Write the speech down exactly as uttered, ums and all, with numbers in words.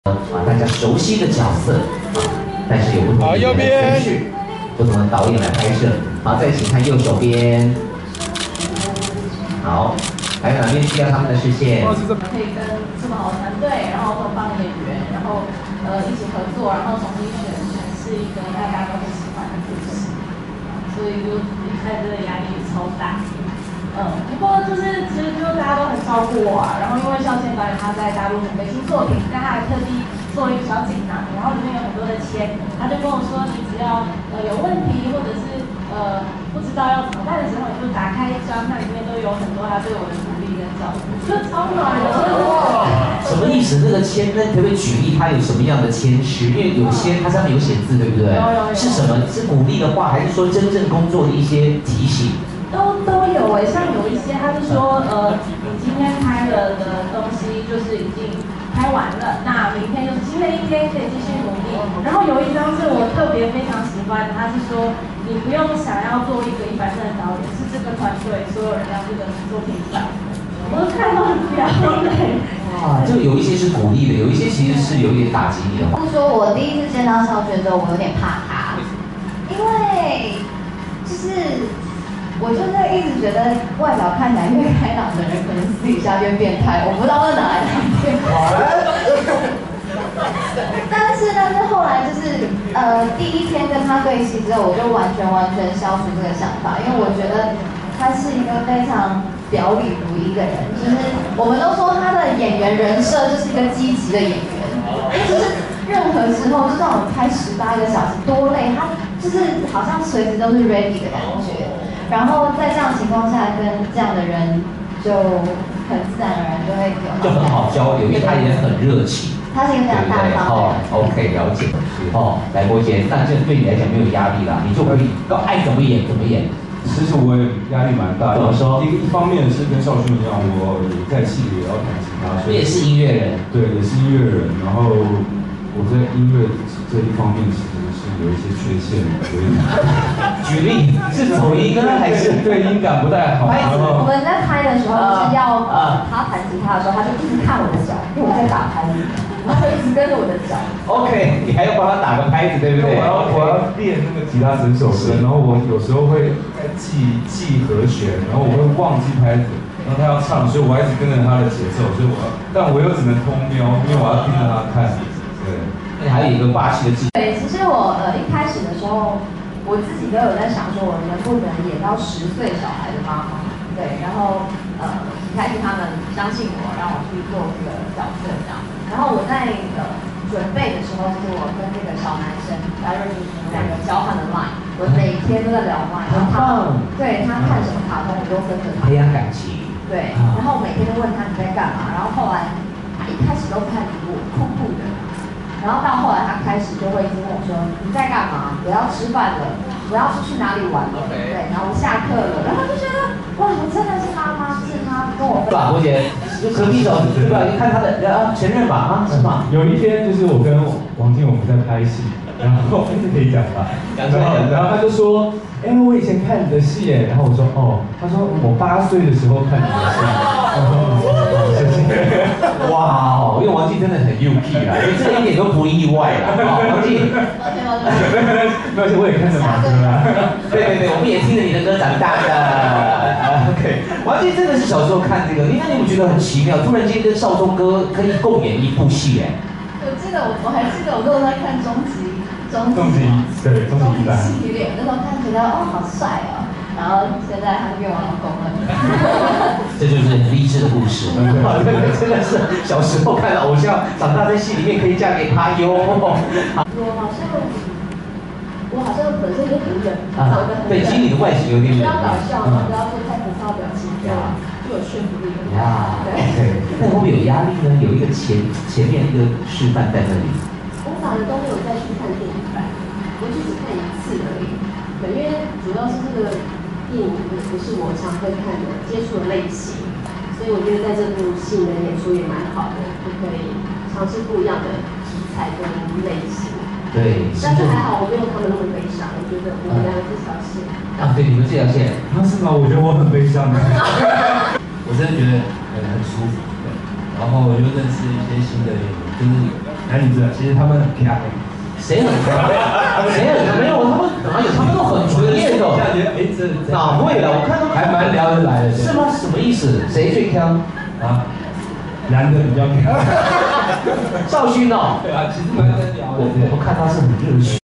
啊，大家熟悉的角色啊，但是有不同的诠释，不同的导演来拍摄。好，再请看右手边。好，还有哪边需要他们的视线？ 可以跟这么好的团队，然后东方演员，然后呃一起合作，然后重新选诠释一个大家都很喜欢的故事，所以就一开始的压力超大。嗯，不过就是其实就大家都很照顾我啊，然后因为孝谦导演他在大陆准备新作品，但他还特地做了一个小锦囊，然后里面有很多的签，他就跟我说，你只要呃有问题或者是呃不知道要怎么办的时候，你就打开一张，那里面都有很多他对我的鼓励跟照顾，就超暖的。 什么意思？那个签，那可不可以举例？它有什么样的签诗？因为有些它上面有写字，对不对？ 有有有。是什么？是鼓励的话，还是说真正工作的一些提醒？ 都都有哎，像有一些他是说，呃，你今天拍了的东西就是已经拍完了，那明天就是新的一天，可以继续努力。然后有一张是我特别非常喜欢的，他是说你不用想要做一个一百分的导演，是这个团队所有人让这个作品出来。我都看到很飙泪。 哇，就有一些是鼓励的，有一些其实是有点打击你的话。 是说我第一次见到孝娟之后，我有点怕他，因为就是。我就是一直觉得外表看起来越开朗的人，可能私底下越变态，我不知道是哪来的变态。但是呢，是后来就是呃第一天跟他对戏之后，我就完全完全消除这个想法，因为我觉得他是一个非常表里如一的人，就是我们都说他的演员人设就是一个积极的演员，就是任何时候，就算我们拍十八个小时多累，他就是好像随时都是 ready 的感觉。然后在这样的情况下，跟这样的人就很自然而然就会有就很好交流，因为他也很热情， 他是一个非常大方的人。 哦 ，OK， 了解。哦，来伯杰，那这对你来讲没有压力啦，你就可以爱怎么演怎么演。 其实我也压力蛮大。 怎么说？ 一一方面是跟孝勋一样，我在戏里也要弹吉他， 所以也是音乐人。 对，也是音乐人。然后我在音乐这一方面其实是有一些缺陷的，所以举例是走音呢，还是对音感不太好？ 我们在拍的时候就是要呃他弹吉他的时候，他就一直看我的脚，因为我在打拍子，然后他就一直跟着我的脚。 OK， 你还要帮他打个拍子，对不对？ 我要我要练那个吉他整首歌，然后我有时候会记记和弦，然后我会忘记拍子，然后他要唱，所以我一直跟着他的节奏，所以我但我又只能偷瞄，因为我要盯着他看。对， 那还有一个霸气的技。 对，其实我呃一开始的时候，我自己都有在想说，我能不能演到十岁小孩的妈妈？对，然后呃一开始他们相信我，让我去做这个角色这样。然后我在呃准备的时候，就是我跟这个小男生来瑞我们两个交换的 line， 我每天都在聊 line， 然后他对他看什么卡通，我都跟着他。 培养感情。 对，然后每天都问他你在干嘛，然后后来他一开始都不太理我，酷酷的。然后到后来，他开始就会一直问我说：“你在干嘛？我要吃饭了，我要出去哪里玩了？” okay. 对，然后我下课了，然后就觉得哇，我真的是妈妈，是他跟我分享。 伯杰，隔壁手，对吧？你看他的，啊，承认吧，啊，是吗？ 有一天就是我跟王静我们在拍戏，然后这可以讲吧？ 讲出来， 然后他就说：“哎、欸，我以前看你的戏耶。”然后我说：“哦。”他说：“我八岁的时候看你的戏。”我说：“谢谢。” 哇哦，因为王静真的很幼气啦，所以这一点都不意外啦。哦，王静， 抱歉抱歉， 而且我也看着马哥啦。 对对对，我们也听着你的歌长大的。OK， 王静真的是小时候看这个，你看你有觉得很奇妙，突然间跟少宗哥可以共演一部戏哎。 我记得我我还记得我那时候在看终极终极对终极一班系列，那时候看觉得哦好帅哦。然后现在他变我老公了， 这就是很励志的故事。真的是小时候看的偶像，长大在戏里面可以嫁给他哟。 我好像，我好像本身就很冷，长得很对，其实你的外形有点冷。 不要搞笑，不要做太浮躁表情，就就有说服力。 呀，对。那会不会有压力呢？有一个前前面一个示范在那里。 我反而都没有再去看电影版，我就只看一次而已。对，因为主要是这个。电影不是我常会看的接触的类型，所以我觉得在这部戏的演出也蛮好的，就可以尝试不一样的题材跟类型。 对， 但是还好我没有他们那么悲伤，我觉得我们两个这条线。 啊，对，你们这条线， 啊是吗？我觉得我很悲伤。 我真的觉得很很舒服，然后我就认识一些新的演员，就是男女生其实他们很强。 谁很强？谁很强？没有，他们哪有？他们都很专业的。 哎，这哪会了？我看他们还蛮聊得来的。 是吗？什么意思？谁最强？ 啊？男的比较强。 少勋哦。 对啊，其实蛮能聊的。 我我看他是很热血。